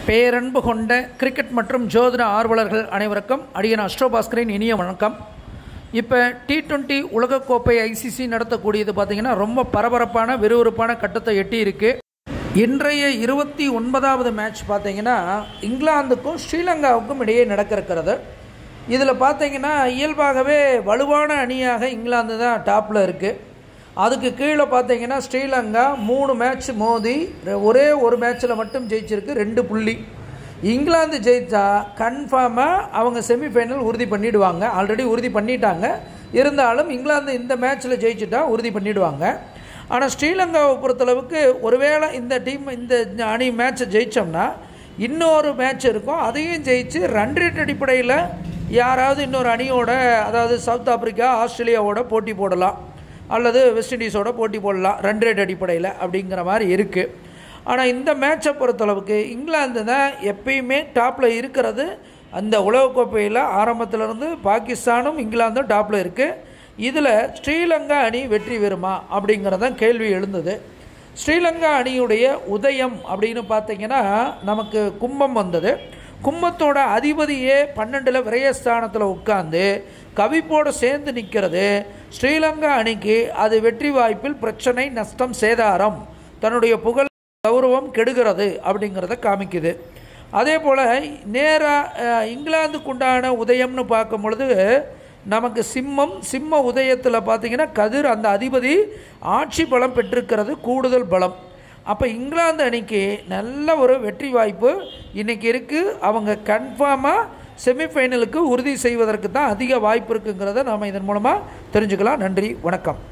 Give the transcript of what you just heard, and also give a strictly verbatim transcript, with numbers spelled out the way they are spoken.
பேரன்பு கொண்ட கிரிக்கெட் மற்றும் ஜோதிட ஆர்வலர்கள் அனைவருக்கும் அடியன் அஸ்ட்ரோபாஸ்கரின் இனிய வணக்கம். இப்போ டி டுவெண்ட்டி உலகக்கோப்பை ஐசிசி நடத்தக்கூடியது பார்த்திங்கன்னா ரொம்ப பரபரப்பான விறுவிறுப்பான கட்டத்தை எட்டி இருக்குது. இன்றைய இருபத்தி ஒன்பதாவது மேட்ச் பார்த்திங்கன்னா இங்கிலாந்துக்கும் ஸ்ரீலங்காவுக்கும் இடையே நடக்க இருக்கிறது. இதில் பார்த்திங்கன்னா இயல்பாகவே வலுவான அணியாக இங்கிலாந்து தான் டாப்பில் இருக்குது. அதுக்கு கீழே பார்த்தீங்கன்னா ஸ்ரீலங்கா மூணு மேட்ச் மோதி ஒரே ஒரு மேட்ச்சில் மட்டும் ஜெயிச்சிருக்கு, ரெண்டு புள்ளி. இங்கிலாந்து ஜெயித்தா கன்ஃபார்மாக அவங்க செமிஃபைனல் உறுதி பண்ணிவிடுவாங்க. ஆல்ரெடி உறுதி பண்ணிட்டாங்க. இருந்தாலும் இங்கிலாந்து இந்த மேட்ச்சில் ஜெயிச்சுட்டா உறுதி பண்ணிவிடுவாங்க. ஆனால் ஸ்ரீலங்காவை பொறுத்தளவுக்கு ஒருவேளை இந்த டீம் இந்த அணி மேட்ச்சை ஜெயித்தோம்னா இன்னொரு மேட்ச் இருக்கும், அதையும் ஜெயிச்சு ரன் ரேட் அடிப்படையில் யாராவது இன்னொரு அணியோட, அதாவது சவுத் ஆப்பிரிக்கா ஆஸ்திரேலியாவோட போட்டி போடலாம், அல்லது வெஸ்ட் இண்டீஸோட போட்டி போடலாம் ரன் ரேட் அடிப்படையில் அப்படிங்கிற மாதிரி இருக்குது. ஆனால் இந்த மேட்சை பொறுத்தளவுக்கு இங்கிலாந்து தான் எப்பயுமே டாப்பில் இருக்கிறது. அந்த உலகக்கோப்பையில் ஆரம்பத்திலேருந்து பாகிஸ்தானும் இங்கிலாந்தும் டாப்பில் இருக்குது. இதில் ஸ்ரீலங்கா அணி வெற்றி பெறுமா அப்படிங்கிறதான் கேள்வி எழுந்தது. ஸ்ரீலங்கா அணியுடைய உதயம் அப்படின்னு பார்த்திங்கன்னா நமக்கு கும்பம் வந்தது. கும்பத்தோட அதிபதியே பன்னெண்டில் விரயஸ்தானத்தில் உட்கார்ந்து கவிப்போடு சேர்ந்து நிற்கிறது. ஸ்ரீலங்கா அணிக்கு அது வெற்றி வாய்ப்பில் பிரச்சனை, நஷ்டம், சேதாரம், தன்னுடைய புகழ் கௌரவம் கெடுகிறது அப்படிங்கிறத காமிக்குது. அதே போல் நேராக இங்கிலாந்துக்குண்டான உதயம்னு பார்க்கும் பொழுது நமக்கு சிம்மம் சிம்ம உதயத்தில் பார்த்திங்கன்னா கதிர் அந்த அதிபதி ஆட்சி பலம் பெற்றிருக்கிறது, கூடுதல் பலம். அப்போ இங்கிலாந்து அணிக்கு நல்ல ஒரு வெற்றி வாய்ப்பு இன்றைக்கி இருக்குது. அவங்க கன்ஃபார்மாக செமிஃபைனலுக்கு உறுதி செய்வதற்கு தான் அதிக வாய்ப்பு இருக்குங்கிறத நாம் இதன் மூலமாக தெரிஞ்சுக்கலாம். நன்றி, வணக்கம்.